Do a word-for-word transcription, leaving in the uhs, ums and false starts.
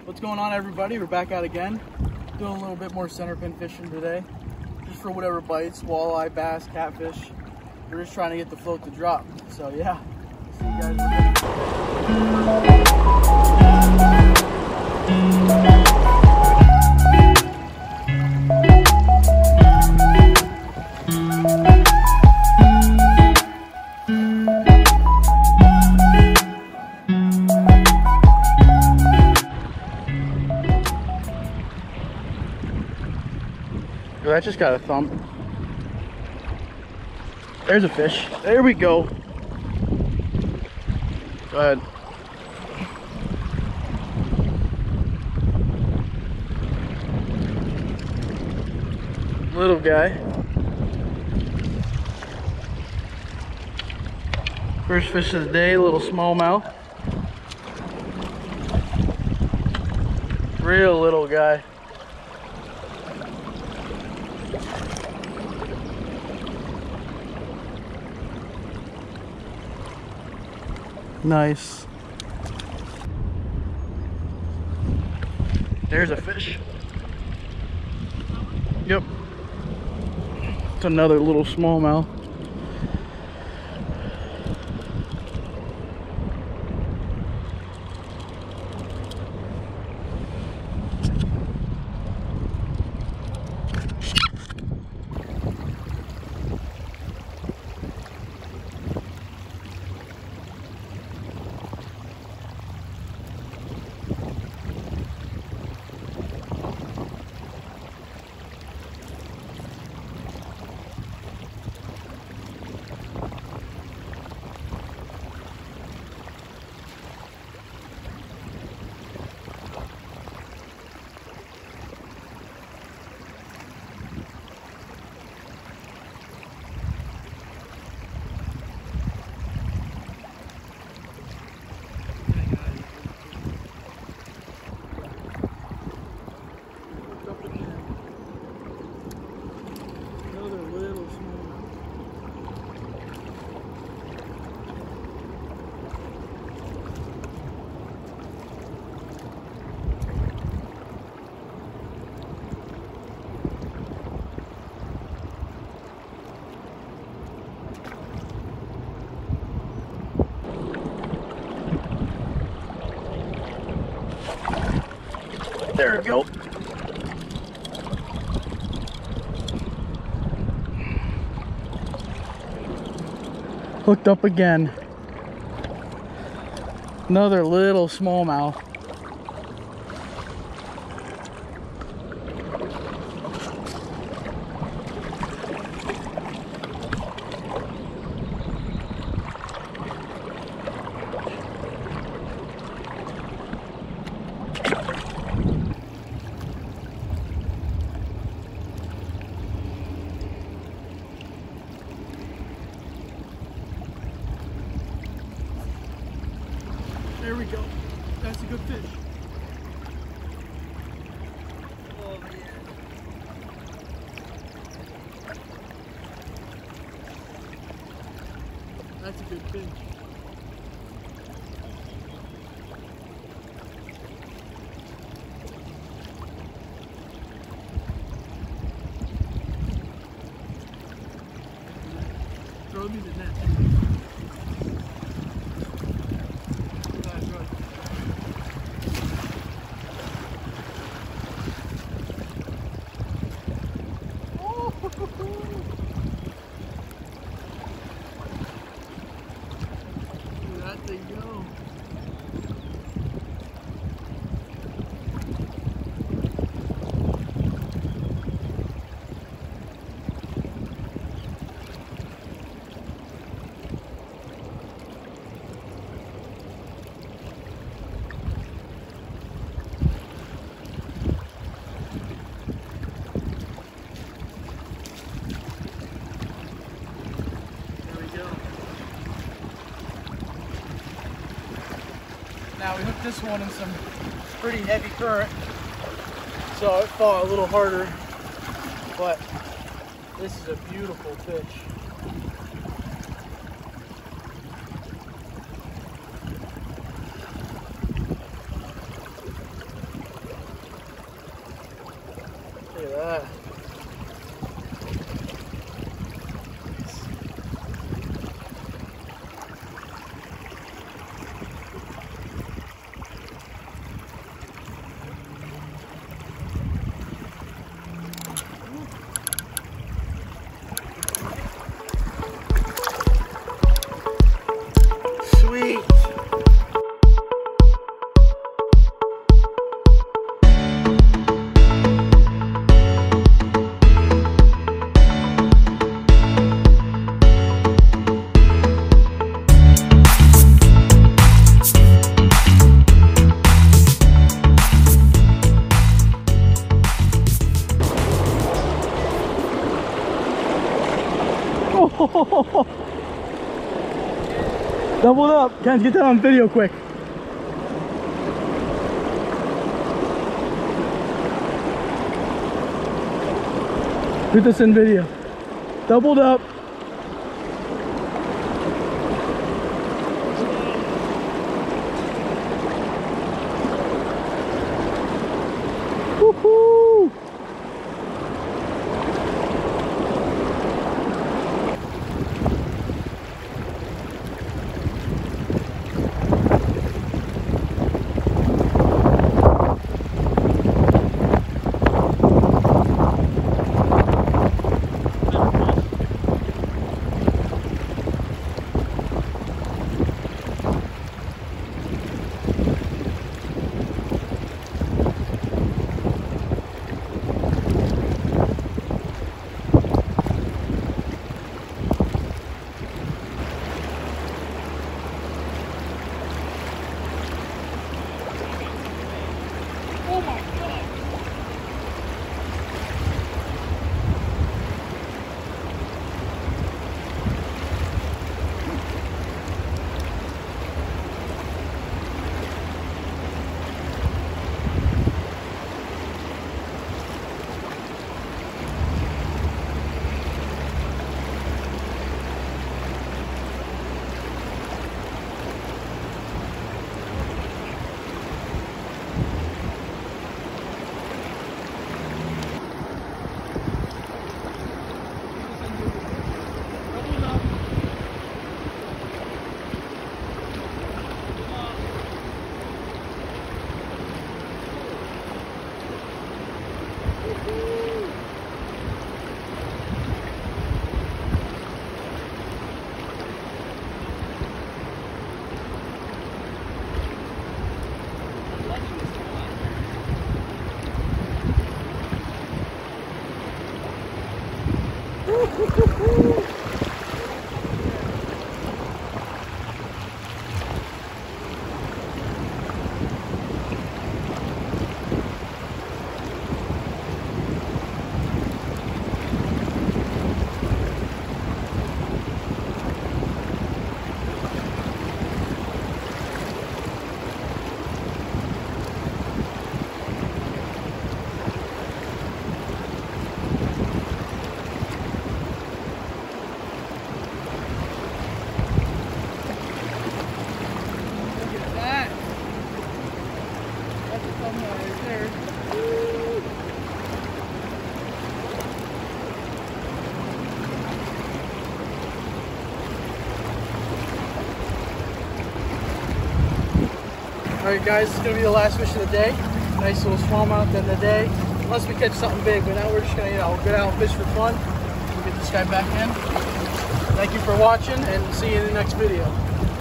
What's going on, everybody? We're back out again, doing a little bit more center pin fishing today, just for whatever bites, walleye, bass, catfish. We're just trying to get the float to drop. So yeah, see you guys. That just got a thump. There's a fish. There we go. Go ahead. Little guy. First fish of the day, little smallmouth. Real little guy. Nice. There's a fish. Yep. It's another little smallmouth. There we go. Hooked up again. Another little smallmouth. There we go. That's a good fish. Oh, yeah. That's a good fish. Throw me the net. That thing go. Now we hooked this one in some pretty heavy current, so it fought a little harder, but this is a beautiful fish. Yeah. Sweet. Doubled up. Ken, get that on video quick. Put this in video. Doubled up. Woohoo! Alright guys, this is going to be the last fish of the day. Nice little smallmouth at the end of the day. Unless we catch something big, but now we're just going to, you know, get out and fish for fun. We'll get this guy back in. Thank you for watching and see you in the next video.